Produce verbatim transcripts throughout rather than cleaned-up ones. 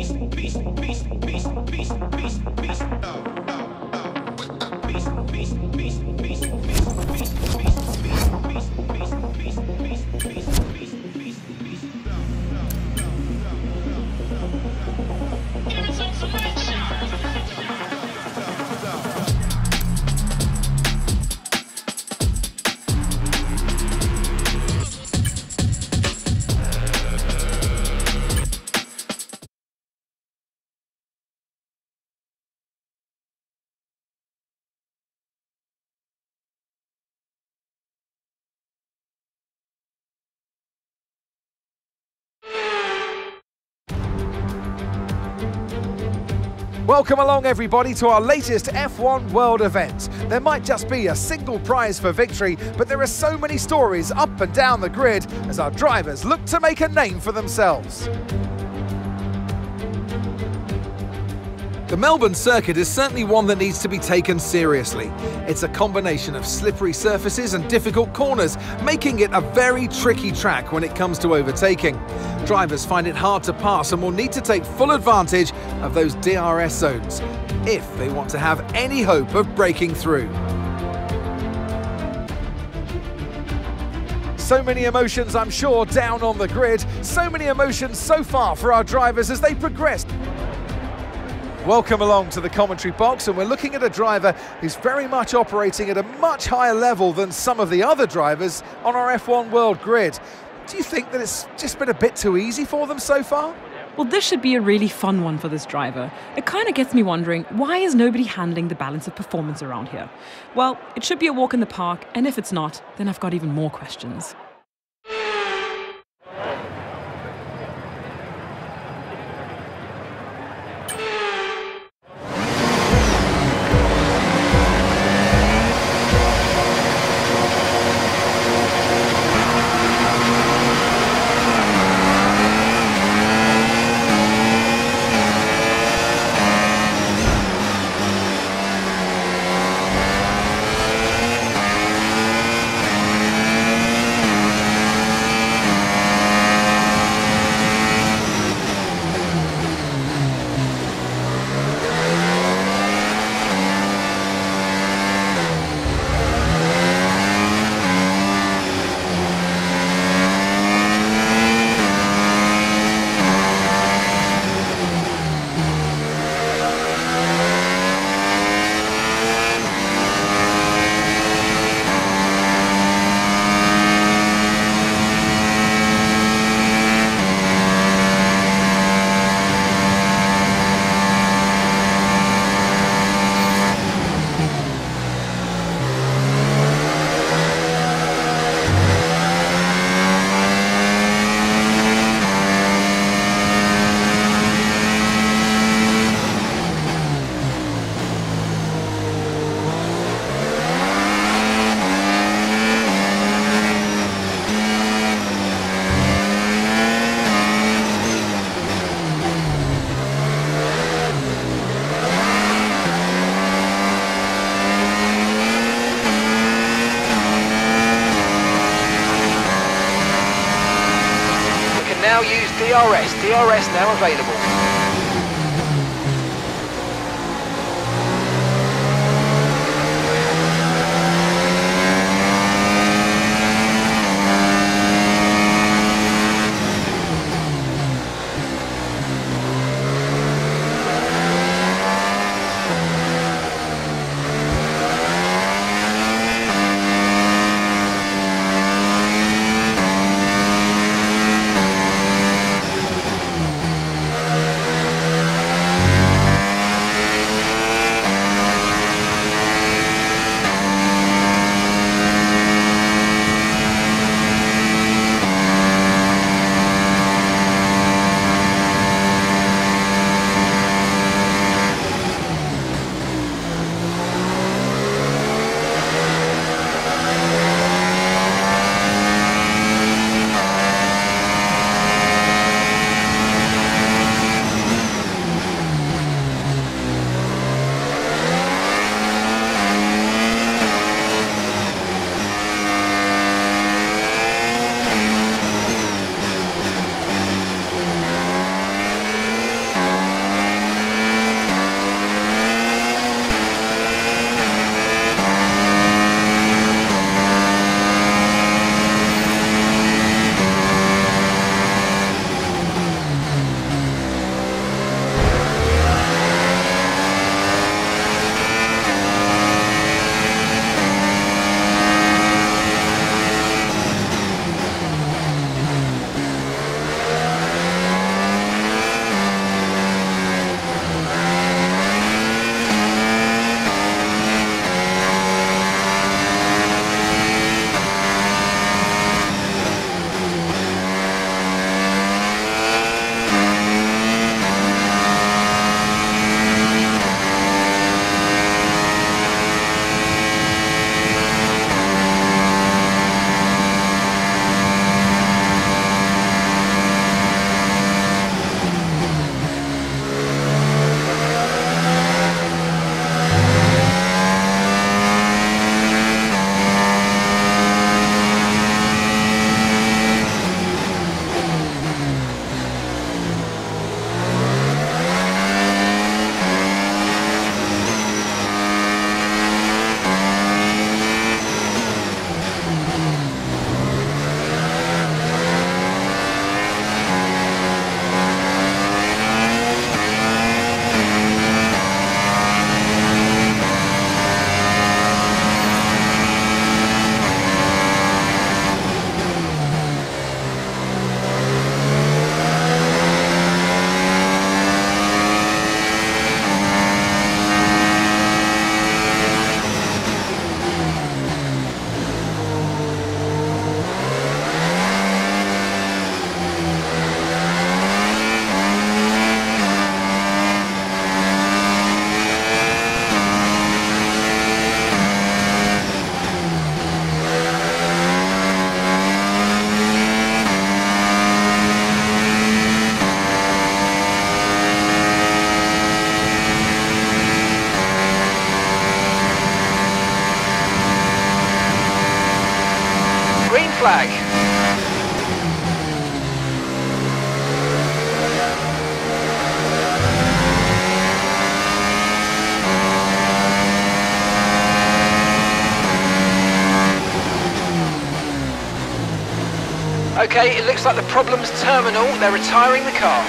Welcome along everybody to our latest F one World event. There might just be a single prize for victory, but there are so many stories up and down the grid as our drivers look to make a name for themselves. The Melbourne circuit is certainly one that needs to be taken seriously. It's a combination of slippery surfaces and difficult corners, making it a very tricky track when it comes to overtaking. Drivers find it hard to pass and will need to take full advantage of those D R S zones if they want to have any hope of breaking through. So many emotions, I'm sure, down on the grid. So many emotions so far for our drivers as they progress. Welcome along to the commentary box, and we're looking at a driver who's very much operating at a much higher level than some of the other drivers on our F one World grid. Do you think that it's just been a bit too easy for them so far? Well, this should be a really fun one for this driver. It kind of gets me wondering, why is nobody handling the balance of performance around here? Well, it should be a walk in the park, and if it's not, then I've got even more questions. Now use D R S. D R S now available. flag. Okay, it looks like the problem's terminal. They're retiring the car.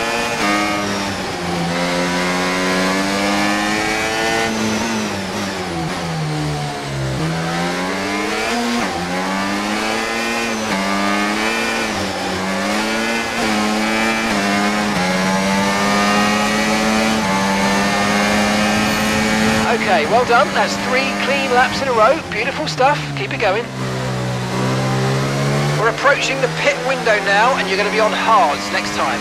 Okay, well done. That's three clean laps in a row. Beautiful stuff. Keep it going. We're approaching the pit window now, and you're going to be on hards next time.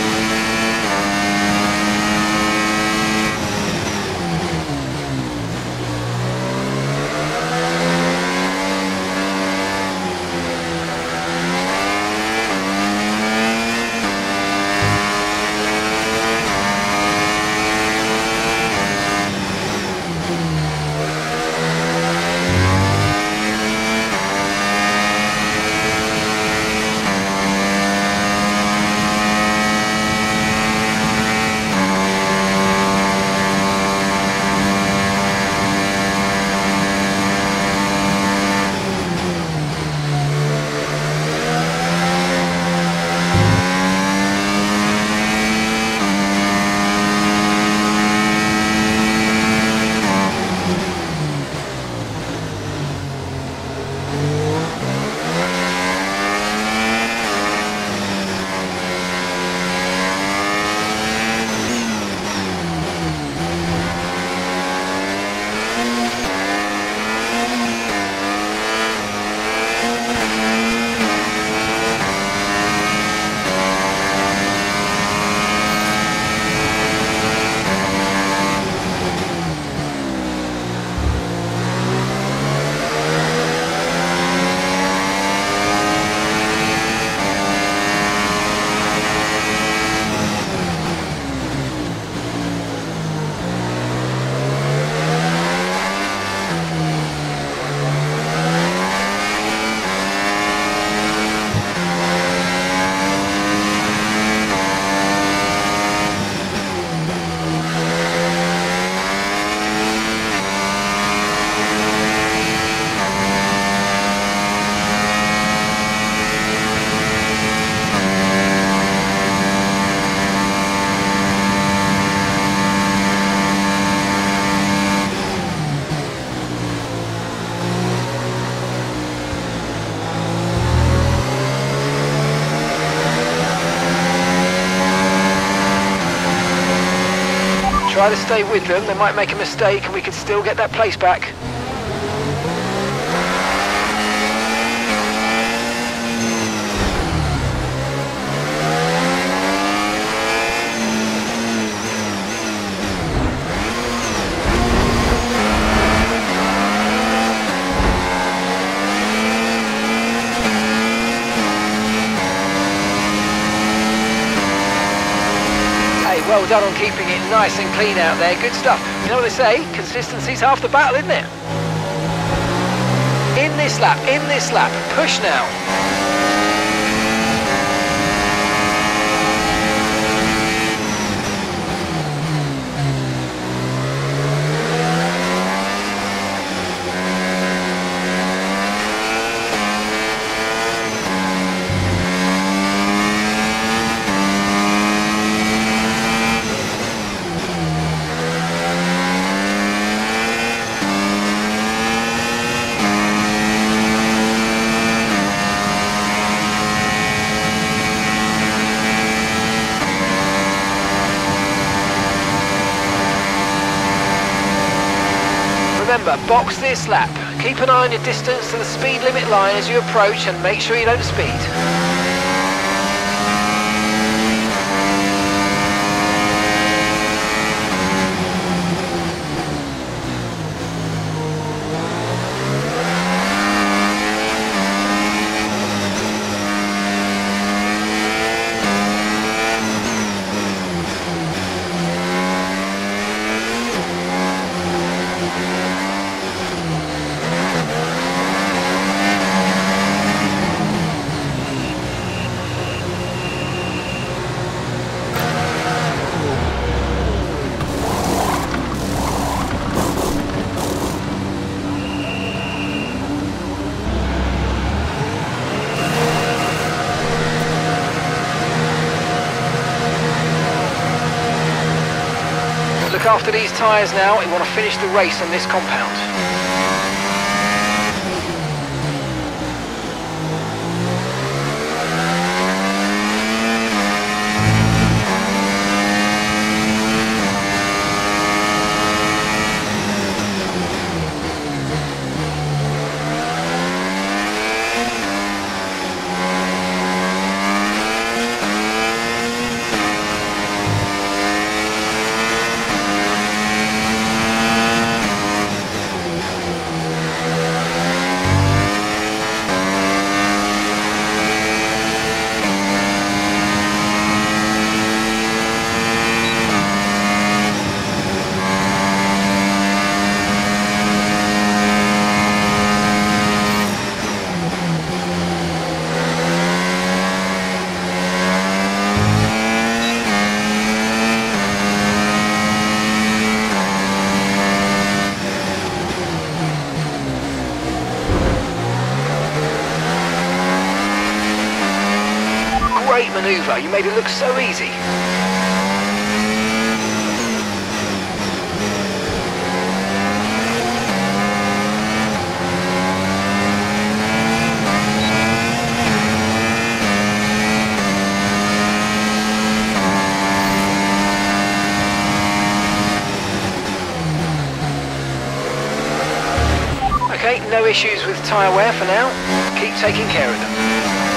Try to stay with them, they might make a mistake and we could still get that place back. Well done on keeping it nice and clean out there, good stuff. You know what they say, consistency's half the battle, isn't it? In this lap, in this lap, push now. Remember, box this lap. Keep an eye on your distance to the speed limit line as you approach and make sure you don't speed. after these tyres now. We want to finish the race on this compound. Great manoeuvre, you made it look so easy. Okay, no issues with tyre wear for now. Keep taking care of them.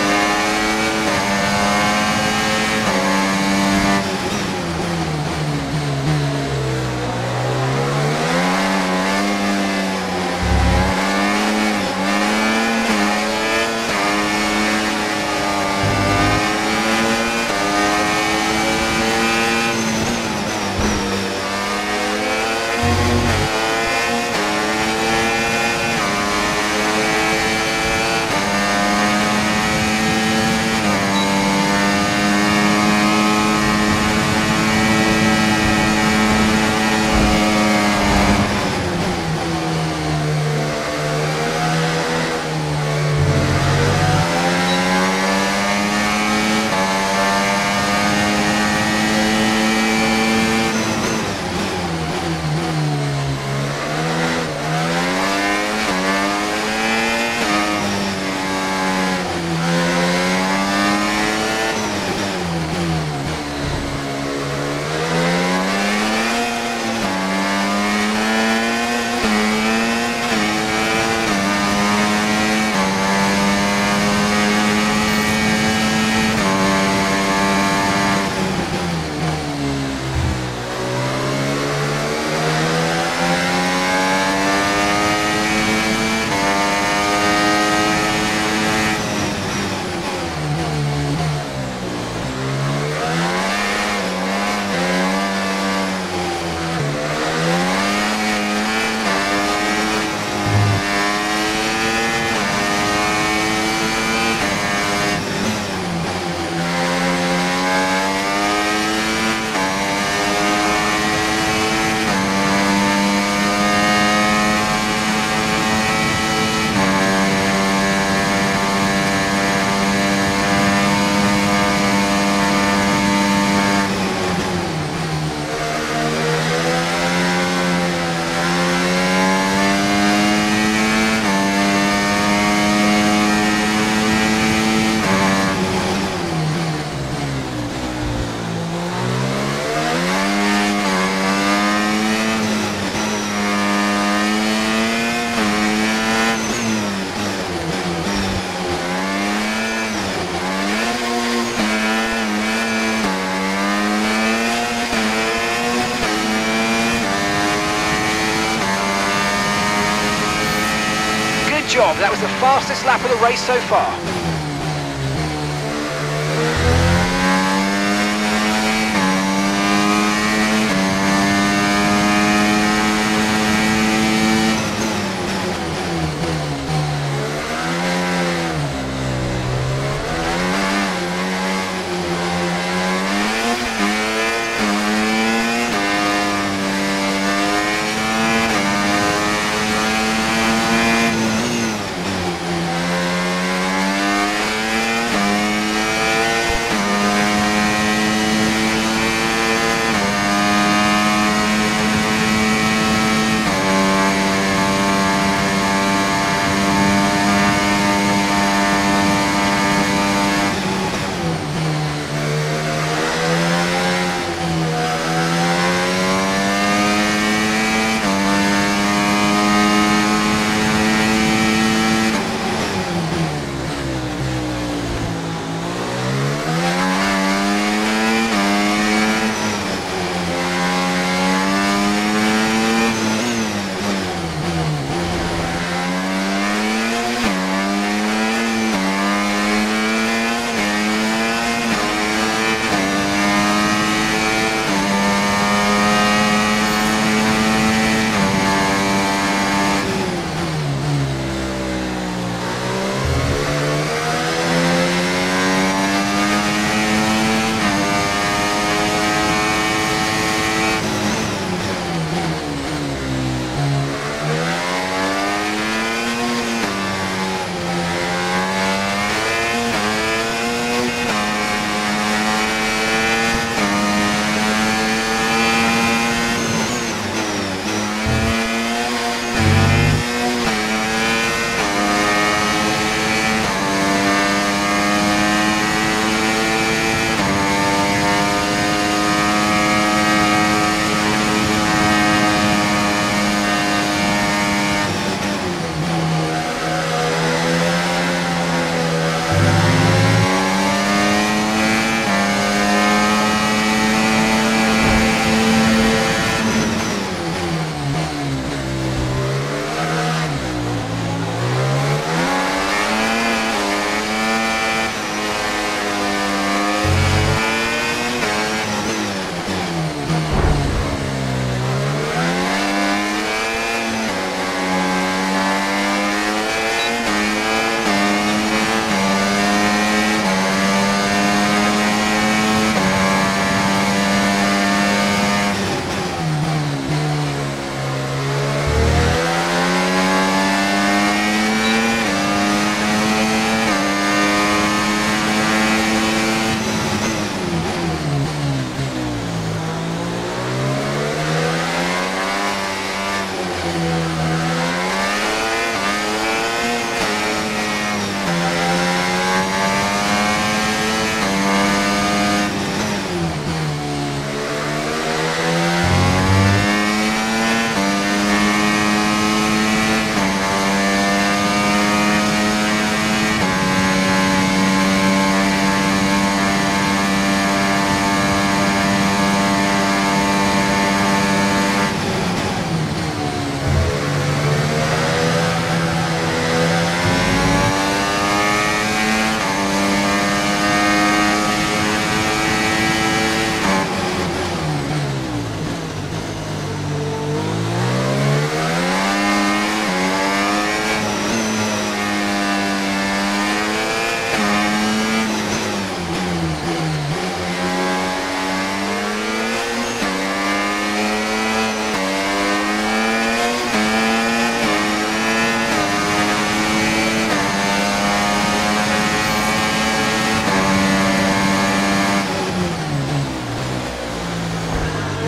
Job. That was the fastest lap of the race so far.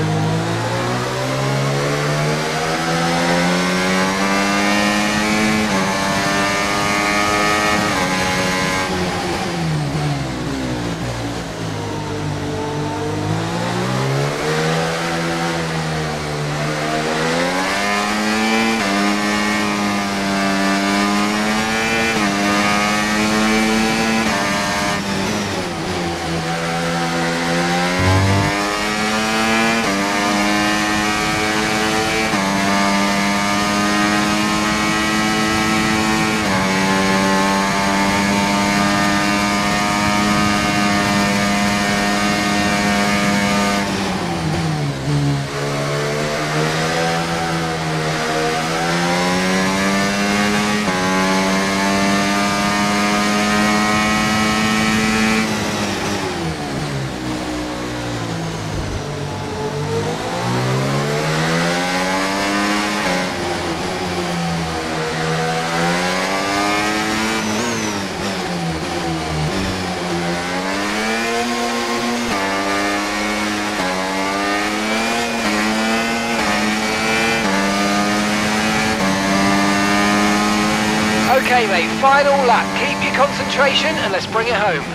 Okay mate, final lap. Keep your concentration and let's bring it home.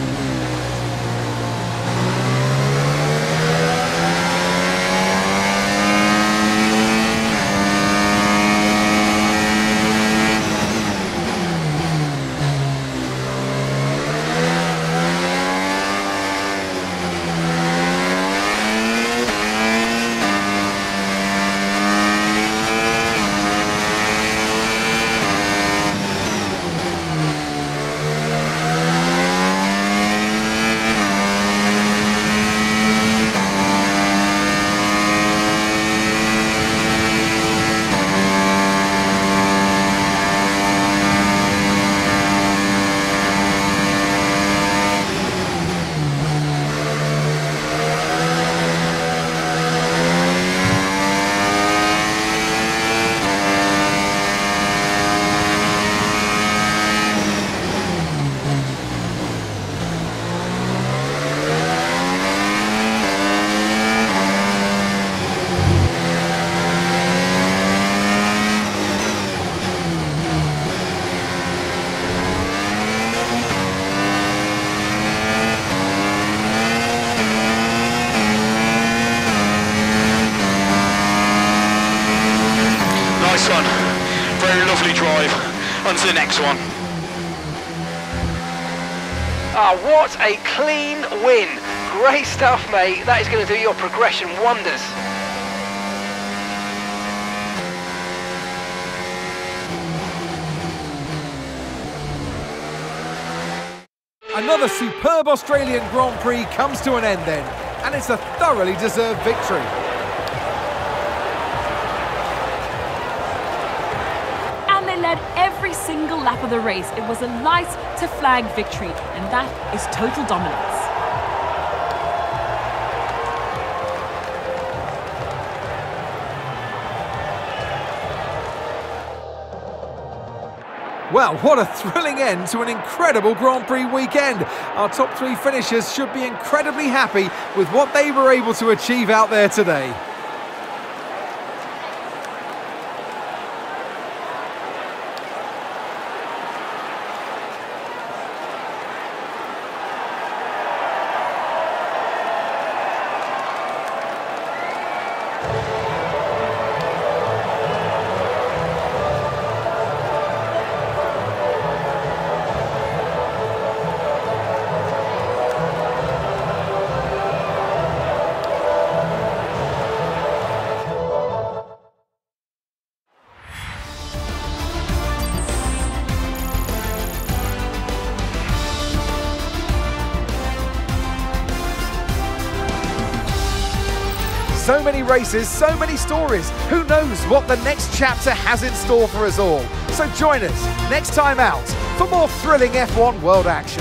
Nice one. Very lovely drive. On to the next one. Ah, what a clean win. Great stuff, mate. That is going to do your progression wonders. Another superb Australian Grand Prix comes to an end then, and it's a thoroughly deserved victory. And they led every single lap of the race. It was a light to flag victory, and that is total dominance. Well, what a thrilling end to an incredible Grand Prix weekend. Our top three finishers should be incredibly happy with what they were able to achieve out there today. So many races, so many stories. Who knows what the next chapter has in store for us all? So join us next time out for more thrilling F one world action.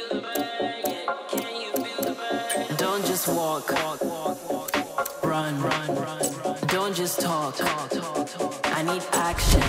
Don't just walk, run, run, don't just talk, I need action,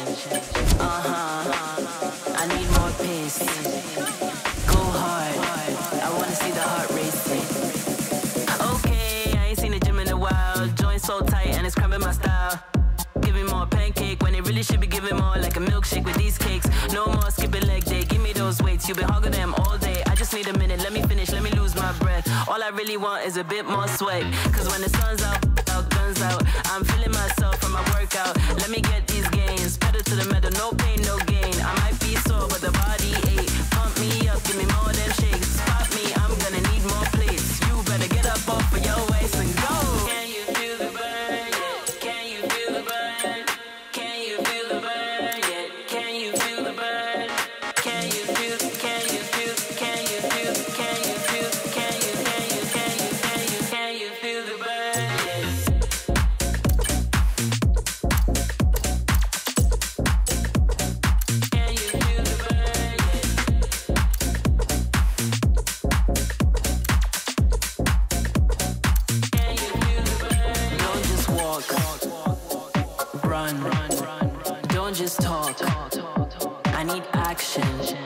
uh-huh, I need more pace, go hard, I wanna see the heart racing. Okay, I ain't seen the gym in a while, joints so tight and it's cramping my style. Give me more pancake when it really should be giving more like a milkshake with these cakes. No more skipping leg day, give me those weights, you've been hogging them all day. I just need a minute, let me finish, let me lose my breath. All I really want is a bit more sweat, cause when the sun's out, out, guns out, I'm feeling myself from my workout. Let me get these gains, pedal to the metal, no pain, no gain. I might be sore, but the body ache. Pump me up, give me more than shakes. Spot me, I'm gonna need more plates. You better get up off of your waist and go. Can you feel the burn? Can you feel the burn? Can you feel the burn? Can you feel the burn? Can you feel, can you feel, can you feel, can you feel, can you, can you, can you, can you, can you feel the burn? Can you feel the burn? Can you feel the burn? Don't just walk, run, don't just talk, I need action,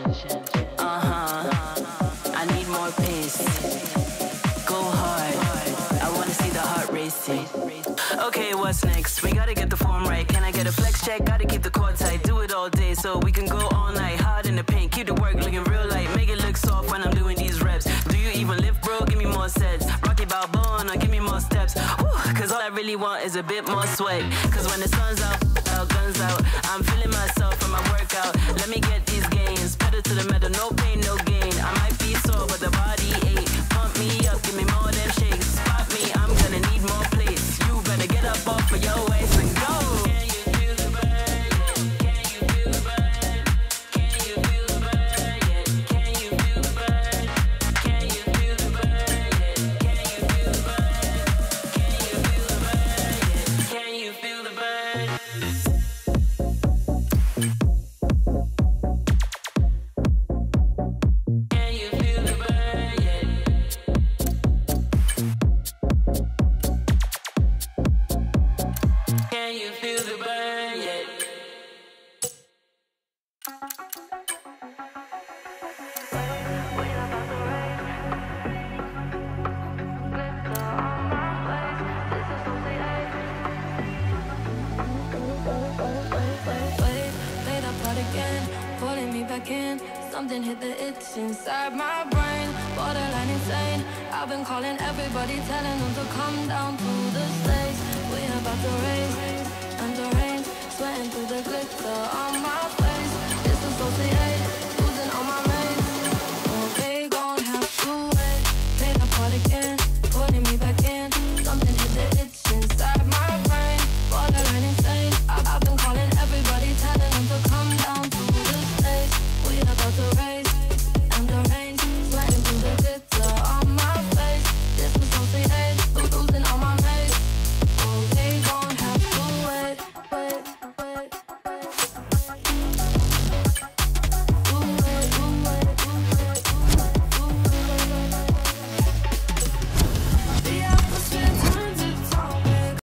uh-huh, I need more pace, go hard, I wanna see the heart racing. Okay, what's next? We gotta get the form right. Can I get a flex check? Gotta keep the core tight. Do it all day so we can go all night. Hard in the paint, keep the work looking real light. Make it look soft when I'm doing these reps. Do you even lift, bro? Give me more sets. Rocky Balboa, now give me more steps. Whew, cause all I really want is a bit more sweat. Cause when the sun's out, out, guns out, I'm feeling myself from my workout. Let me get these gains, pedal to the metal, no pain, no gain. I might be sore, but the body ache. Pump me up, give me more than shakes. Spot me, I'm gonna need more plates. You better get up off of your waist and go. Can you feel the burn? Can you feel the burn? Can you feel the burn? Can you feel the burn? Can you feel the burn? Can you feel the burn? Can you feel the burn? Can you feel the burn? Can you feel the burn? Can you feel the burn yet? Wait, played that part again, pulling me back in. Something hit the itch inside my brain, borderline insane. I've been calling everybody, telling them to come down to the stage. We're about to race, under rain, sweating through the glitter on my face.